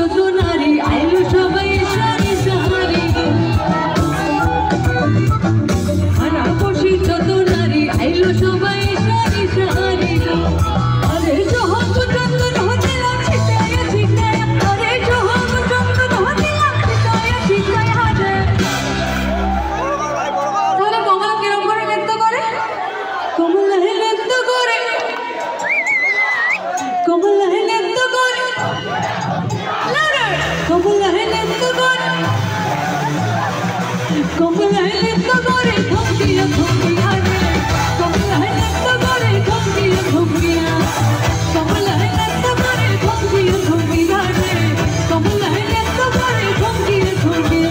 যত নারী আইলো সবাই সারি সারি হারা খুশি যত নারী আইলো সবাই সারি সারি আরে সোহাগ চন্দন হদিলাম ছিটায়া ছিটায়া আরে সোহাগ চন্দন হদিলাম ছিটায়া ছিটায়া হাতে তাহলে কমলা কিরম করে নৃত্য করে কমলা নৃত্য করে কমলা নৃত্য করে কমলা নৃত্য করে কমলা নৃত্য করে ধমকিয়া ধমকিয়া রে কমলা নৃত্য করে ধমকিয়া ধমকিয়া কমলা নৃত্য করে ধমকিয়া ধমকিয়া রে কমলা নৃত্য করে ধমকিয়া ধমকিয়া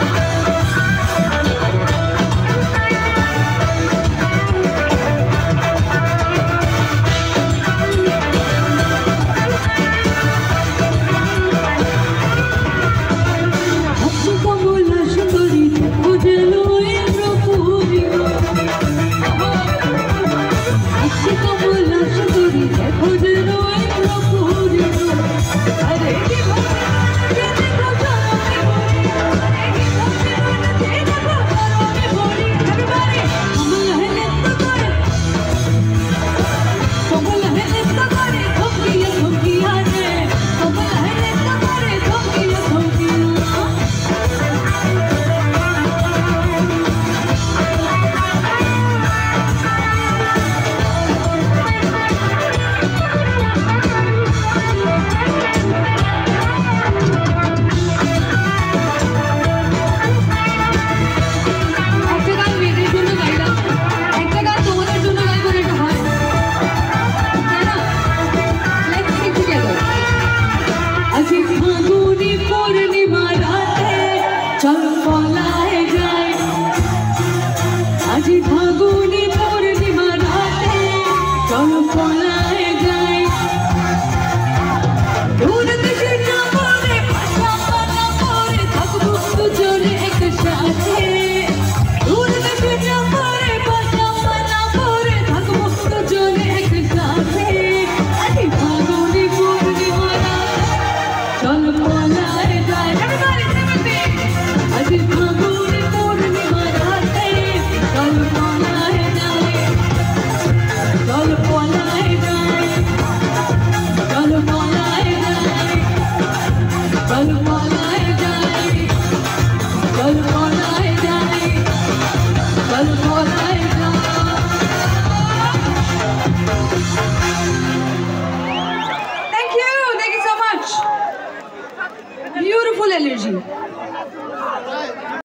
চল পলায় যাই আজি ফাগুনি পূর্ণিমা রাতে চল পলায় যাই দূর দেশে যাবরে ভাষা পানা পরে থাকবো দুজনে একসাথে দূর দেশে যাবরে ভাষা পানা পরে থাকবো দুজনে একসাথে আজি ফাগুনি পূর্ণিমা রাতে চল পলায় যাই আজি ফাগুনি পূর্ণিমা রাতে চল পলায় যাই চল পলায় যাই চল পলায় যাই চল পলায় যাই চল পলায় যাই চল পলায় যাই Thank you so much. Beautiful energy.